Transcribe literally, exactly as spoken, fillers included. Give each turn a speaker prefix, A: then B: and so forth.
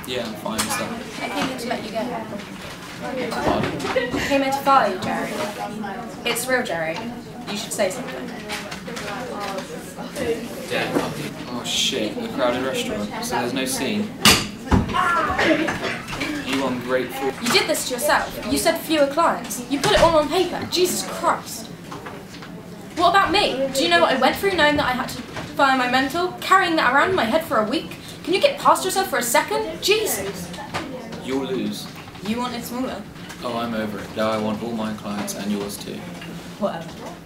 A: Yeah, I'm fine with that.
B: I came here to let you go.
A: Pardon?
B: I came here to fire you, Jerry. It's real, Jerry. You should say something.
A: Oh shit, a crowded restaurant, so there's no scene. You ungrateful.
B: You did this to yourself. You said fewer clients. You put it all on paper. Jesus Christ. What about me? Do you know what I went through knowing that I had to fire my mentor? Carrying that around in my head for a week? Can you get past yourself for a second? Jesus.
A: You'll lose.
B: You want it smaller?
A: Oh, I'm over it. Now I want all my clients and yours too.
B: Whatever.